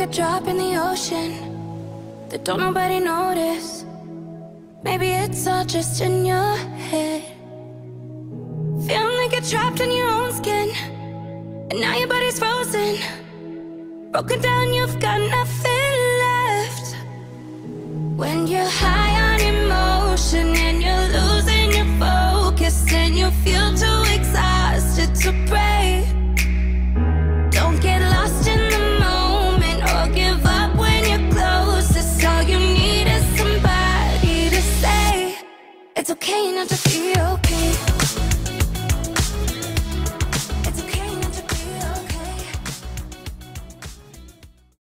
like a drop in the ocean that don't nobody notice. Maybe it's all just in your head. Feeling like you're trapped in your own skin, and now your body's frozen. Broken down, you've got nothing left. When you're high on emotion and you're losing your focus, and you feel too exhausted to pray. Don't get lost in the moment or give up when you're closest. All you need is somebody to say it's okay not to be okay.